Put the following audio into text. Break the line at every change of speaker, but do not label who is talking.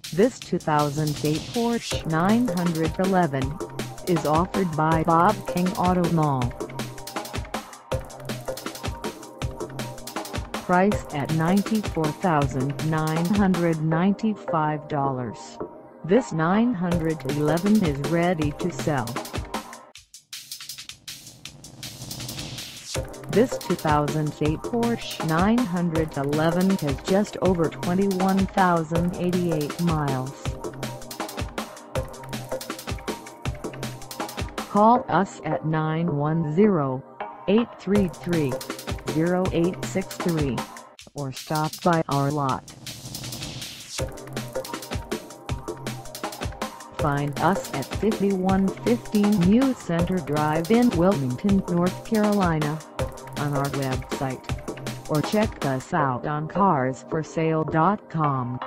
This 2008 Porsche 911 is offered by Bob King Auto Mall. Priced at $94,995, this 911 is ready to sell. This 2008 Porsche 911 has just over 21,088 miles. Call us at 910-833-0863 or stop by our lot. Find us at 5115 New Center Drive in Wilmington, North Carolina, on our website, or check us out on carsforsale.com.